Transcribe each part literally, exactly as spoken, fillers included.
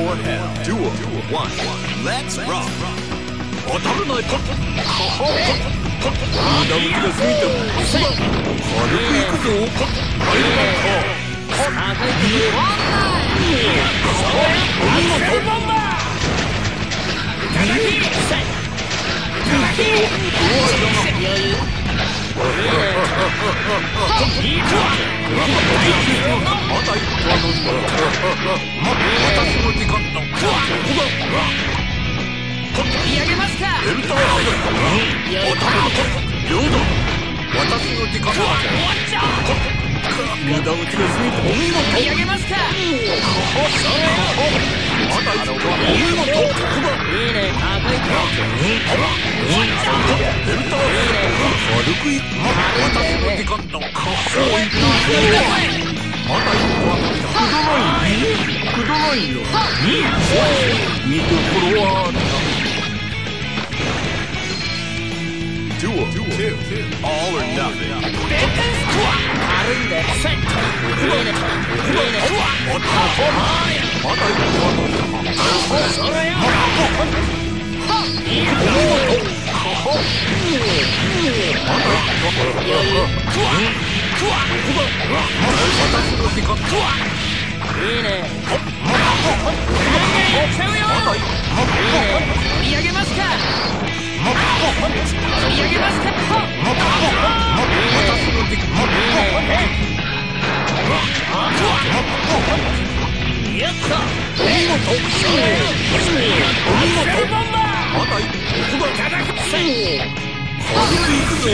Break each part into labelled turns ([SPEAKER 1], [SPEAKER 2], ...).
[SPEAKER 1] for hell. Duel one. Let's rock. 当たらないか。無駄口が過ぎても軽くいくぞ。入るか。お見事。
[SPEAKER 2] 見上げますか。
[SPEAKER 1] エルタワーハイおたま両度私の時間だ。無駄打ちが過ぎてお見事。
[SPEAKER 2] 見上げますか。
[SPEAKER 1] まだ一度お見事。
[SPEAKER 2] いいね高いと。
[SPEAKER 1] エルタワー軽くい私の時間だ。そう言ってまだ一度はくだないくだないよ。見どころはDuel two. All or nothing.
[SPEAKER 2] あるんで。いいね。見上げますか。見上げますか。やった。お見事。お見事。
[SPEAKER 1] まだここだ。軽くいくぞ。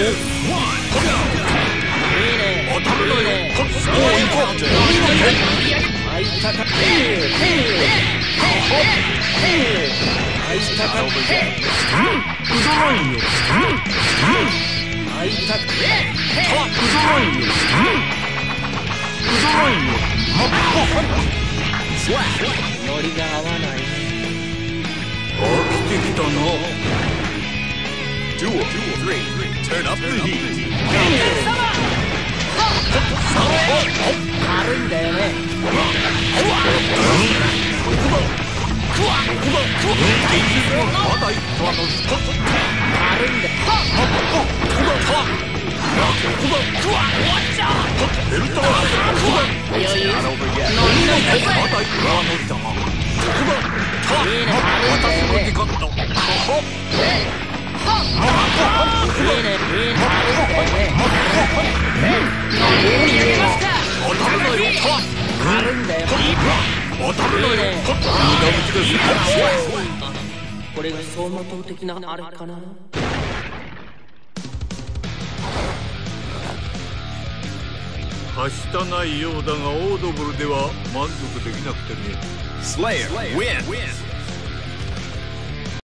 [SPEAKER 2] いいね。
[SPEAKER 1] 当たるのよ。そういこう。お見事。
[SPEAKER 2] あいたか。あいたか。
[SPEAKER 1] くだないよ。
[SPEAKER 2] あいたか。
[SPEAKER 1] くだないよ。くだないよ。
[SPEAKER 2] ノリが合わない。
[SPEAKER 1] 飽きてきたな。Duel three. Turn up the heat.
[SPEAKER 2] 軽いんだよね。これが走馬灯的なあれかな。
[SPEAKER 1] はしたないようだがオードブルでは満足できなくてね。Slayer wins.